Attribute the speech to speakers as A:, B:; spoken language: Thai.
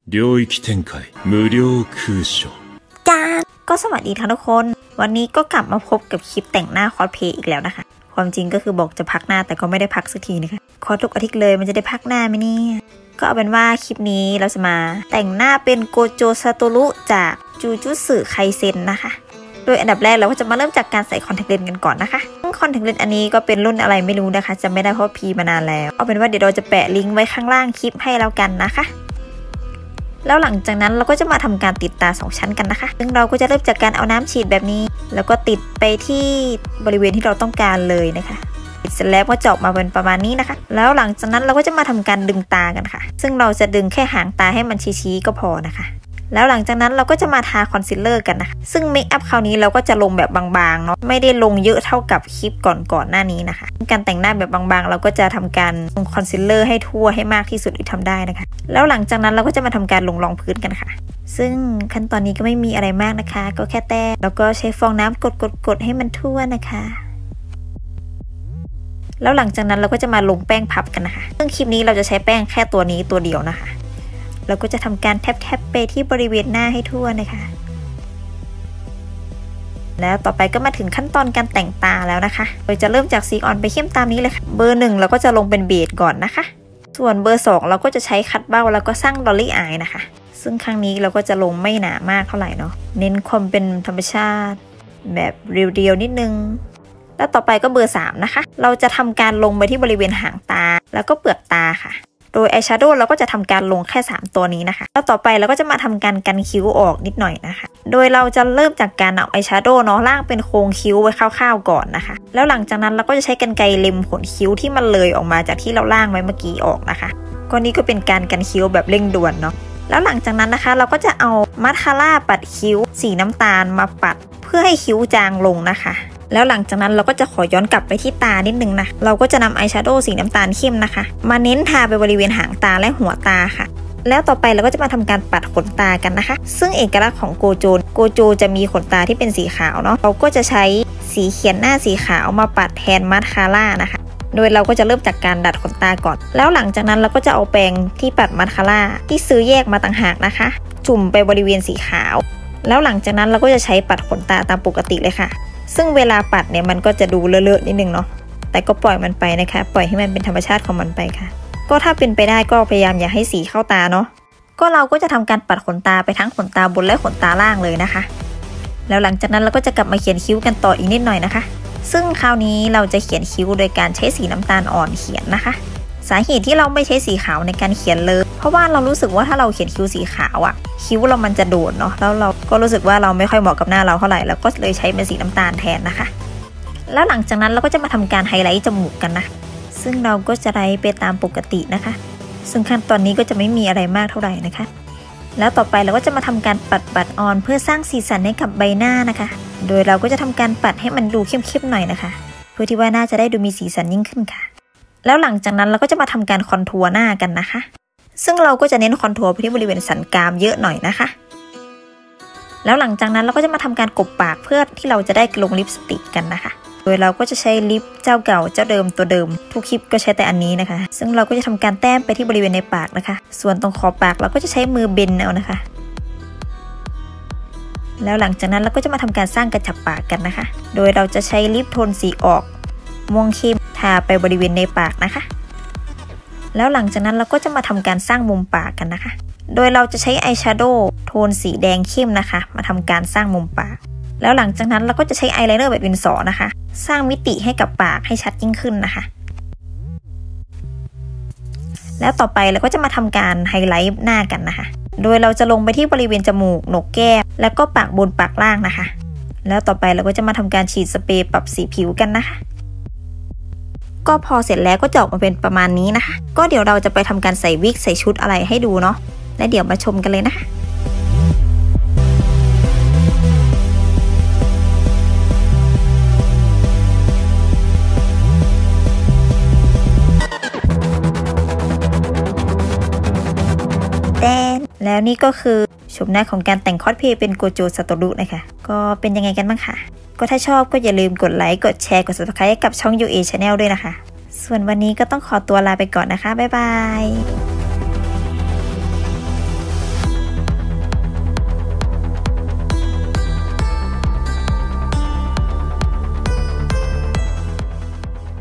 A: 領域展開無料空所
B: จ้าก็สวัสดีทุกคนวันนี้ก็กลับมาพบกับคลิปแต่งหน้าคอสเพลย์อีกแล้วนะคะความจริงก็คือบอกจะพักหน้าแต่ก็ไม่ได้พักสักทีนะคะคอสทุกอาทิตย์เลยมันจะได้พักหน้าไหมเนี่ยก็เอาเป็นว่าคลิปนี้เราจะมาแต่งหน้าเป็นโกโจซาโตรุจากจูจุสึไคเซ็นนะคะโดยอันดับแรกเราก็จะมาเริ่มจากการใส่คอนแทคเลนส์กันก่อนนะคะคอนแทคเลนส์อันนี้ก็เป็นรุ่นอะไรไม่รู้นะคะจำไม่ได้เพราะพีมานานแล้วเอาเป็นว่าเดี๋ยวเราจะแปะลิงก์ไว้ข้างล่างคลิปให้แล้วกันนะคะแล้วหลังจากนั้นเราก็จะมาทำการติดตา2ชั้นกันนะคะซึ่งเราก็จะเริ่มจากการเอาน้ำฉีดแบบนี้แล้วก็ติดไปที่บริเวณที่เราต้องการเลยนะคะติดเสร็จแล้วก็เจาะมาเป็นประมาณนี้นะคะแล้วหลังจากนั้นเราก็จะมาทำการดึงตากันค่ะซึ่งเราจะดึงแค่หางตาให้มันชี้ๆก็พอนะคะแล้วหลังจากนั้นเราก็จะมาทาคอนซีลเลอร์กันนะคะซึ่งเมคอัพคราวนี้เราก็จะลงแบบบางๆเนาะไม่ได้ลงเยอะเท่ากับคลิปก่อนหน้านี้นะคะการแต่งหน้าแบบบางๆเราก็จะทำการลงคอนซีลเลอร์ให้ทั่วให้มากที่สุดที่ทำได้นะคะแล้วหลังจากนั้นเราก็จะมาทำการลงรองพื้นกันค่ะซึ่งขั้นตอนนี้ก็ไม่มีอะไรมากนะคะก็แค่แต้มแล้วก็ใช้ฟองน้ำกดให้มันทั่วนะคะแล้วหลังจากนั้นเราก็จะมาลงแป้งพับกันนะคะซึ่งคลิปนี้เราจะใช้แป้งแค่ตัวนี้ตัวเดียวนะคะเราก็จะทำการแทบไปที่บริเวณหน้าให้ทั่วนะคะแล้วต่อไปก็มาถึงขั้นตอนการแต่งตาแล้วนะคะโดยจะเริ่มจากสีอ่อนไปเข้มตามนี้เลยค่ะเบอร์1เราก็จะลงเป็นเบจก่อนนะคะส่วนเบอร์2เราก็จะใช้คัตเบ้าแล้วก็สร้างดอลลี่อายนะคะซึ่งครั้งนี้เราก็จะลงไม่หนามากเท่าไหร่เนาะเน้นความเป็นธรรมชาติแบบเรียวๆนิดนึงแล้วต่อไปก็เบอร์3นะคะเราจะทำการลงไปที่บริเวณหางตาแล้วก็เปลือกตาค่ะโดยอายแชโดว์เราก็จะทำการลงแค่3ตัวนี้นะคะแล้วต่อไปเราก็จะมาทำการกันคิ้วออกนิดหน่อยนะคะโดยเราจะเริ่มจากการเอาอายแชโดว์เนาะล่างเป็นโครงคิ้วไว้คร่าวๆก่อนนะคะแล้วหลังจากนั้นเราก็จะใช้กรรไกรเล็มขนคิ้วที่มันเลยออกมาจากที่เราล่างไว้เมื่อกี้ออกนะคะก็นี่ก็เป็นการกันคิ้วแบบเร่งด่วนเนาะแล้วหลังจากนั้นนะคะเราก็จะเอามัสคาร่าปัดคิ้วสีน้ำตาลมาปัดเพื่อให้คิ้วจางลงนะคะแล้วหลังจากนั้นเราก็จะขอย้อนกลับไปที่ตานิดนึงนะเราก็จะนำอายแชโดว์สีน้ำตาลเข้มนะคะมาเน้นทาไปบริเวณหางตาและหัวตาค่ะแล้วต่อไปเราก็จะมาทำการปัดขนตากันนะคะซึ่งเอกลักษณ์ของโกโจจะมีขนตาที่เป็นสีขาวเนาะเราก็จะใช้สีเขียนหน้าสีขาวมาปัดแทนมัสคาร่านะคะโดยเราก็จะเริ่มจากการดัดขนตาก่อนแล้วหลังจากนั้นเราก็จะเอาแปรงที่ปัดมัสคาร่าที่ซื้อแยกมาต่างหากนะคะจุ่มไปบริเวณสีขาวแล้วหลังจากนั้นเราก็จะใช้ปัดขนตาตามปกติเลยค่ะซึ่งเวลาปัดเนี่ยมันก็จะดูเลอะๆนิดนึงเนาะแต่ก็ปล่อยมันไปนะคะปล่อยให้มันเป็นธรรมชาติของมันไปค่ะก็ถ้าเป็นไปได้ก็พยายามอย่าให้สีเข้าตาเนาะก็เราก็จะทำการปัดขนตาไปทั้งขนตาบนและขนตาล่างเลยนะคะแล้วหลังจากนั้นเราก็จะกลับมาเขียนคิ้วกันต่ออีกนิดหน่อยนะคะซึ่งคราวนี้เราจะเขียนคิ้วโดยการใช้สีน้ำตาลอ่อนเขียนนะคะสาเหตุที่เราไม่ใช้สีขาวในการเขียนเลยเพราะว่าเรารู้สึกว่าถ้าเราเขียนคิ้วสีขาวอะคิ้วเรามันจะโดดเนาะแล้วเราก็รู้สึกว่าเราไม่ค่อยเหมาะกับหน้าเราเท่าไหร่แล้วก็เลยใช้เป็นสีน้ำตาลแทนนะคะแล้วหลังจากนั้นเราก็จะมาทำการไฮไลท์จมูกกันนะซึ่งเราก็จะไลท์ไปตามปกตินะคะซึ่งขั้นตอนนี้ก็จะไม่มีอะไรมากเท่าไหร่นะคะแล้วต่อไปเราก็จะมาทำการปัดบัดออนเพื่อสร้างสีสันให้กับใบหน้านะคะโดยเราก็จะทำการปัดให้มันดูเข้มๆหน่อยนะคะเพื่อที่ว่าหน้าจะได้ดูมีสีสันยิ่งขึ้นค่ะแล้วหลังจากนั้นเราก็จะมาทำการคอนทัวร์หน้ากันนะคะซึ่งเราก็จะเน้นคอนทัวร์ไปที่บริเวณสันกรามเยอะหน่อยนะคะแล้วหลังจากนั้นเราก็จะมาทำการกบปากเพื่อที่เราจะได้ลงลิปสติกกันนะคะโดยเราก็จะใช้ลิปเจ้าเก่าเจ้าเดิมตัวเดิมทุกคลิปก็ใช้แต่อันนี้นะคะซึ่งเราก็จะทำการแต้มไปที่บริเวณในปากนะคะส่วนตรงขอบปากเราก็จะใช้มือเบนเอานะคะแล้วหลังจากนั้นเราก็จะมาทำการสร้างกระจับปากกันนะคะโดยเราจะใช้ลิปโทนสีออกม่วงเข้มทาไปบริเวณในปากนะคะแล้วหลังจากนั้นเราก็จะมาทำการสร้างมุมปากกันนะคะโดยเราจะใช้อายแชโดว์โทนสีแดงเข้มนะคะมาทำการสร้างมุมปากแล้วหลังจากนั้นเราก็จะใช้อายไลเนอร์แบบดินสอนะคะสร้างมิติให้กับปากให้ชัดยิ่งขึ้นนะคะแล้วต่อไปเราก็จะมาทำการไฮไลท์หน้ากันนะคะโดยเราจะลงไปที่บริเวณจมูกโหนกแก้มแล้วก็ปากบนปากล่างนะคะแล้วต่อไปเราก็จะมาทำการฉีดสเปรย์ปรับสีผิวกันนะคะก็พอเสร็จแล้วก็จะออกมาเป็นประมาณนี้นะคะก็เดี๋ยวเราจะไปทำการใส่วิกใส่ชุดอะไรให้ดูเนาะและเดี๋ยวมาชมกันเลยนะคะแล้วนี่ก็คือชมหน้าของการแต่งคอสเพลย์เป็นโกโจซาโตรุนะคะก็เป็นยังไงกันบ้างคะก็ถ้าชอบก็อย่าลืมกดไลค์กดแชร์กด Subscribe ให้กับช่อง UA Channel ด้วยนะคะส่วนวันนี้ก็ต้องขอตัวลาไปก่อนนะคะบ๊ายบาย